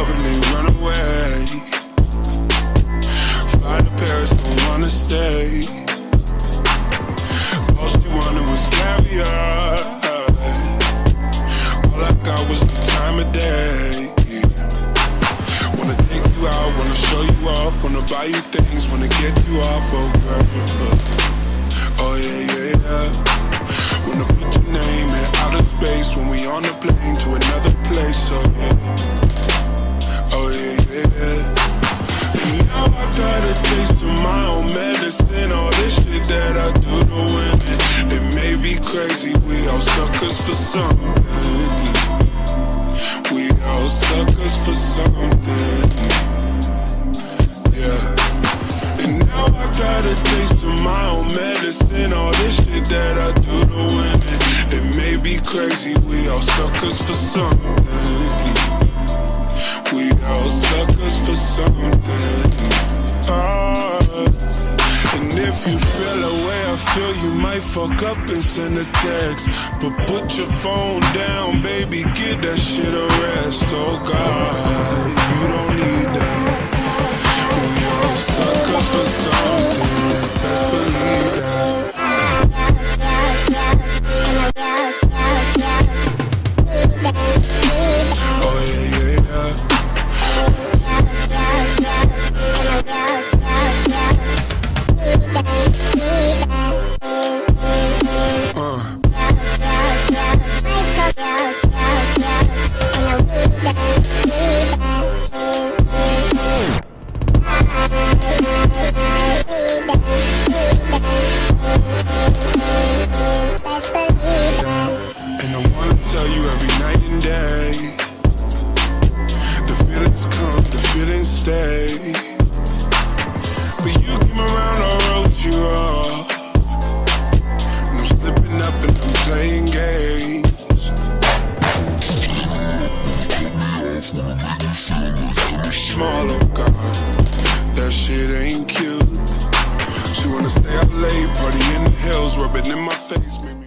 love and they run away. Fly to Paris, don't wanna stay. All she wanted was caviar. All I got was the time of day. Wanna take you out, wanna show you off, wanna buy you things, wanna get you off, oh girl. Oh yeah, yeah, yeah. Wanna put your name in outer space when we on the plane to another place, oh yeah. Oh yeah, yeah, yeah. And now I got a taste of my own medicine. All this shit that I do to women, it may be crazy, we all suckers for something. We all suckers for something. Yeah. And now I got a taste of my own medicine. All this shit that I do to women, it may be crazy, we all suckers for something. We all suckers for something. And if you feel the way I feel, you might fuck up and send a text. But put your phone down, baby, give that shit a rest. Oh God, you don't need that. We all suckers for something, best believe that. Oh yeah, yeah, yeah. Small, oh God, that shit ain't cute. She wanna stay up late, party in the hills, rubbing in my face,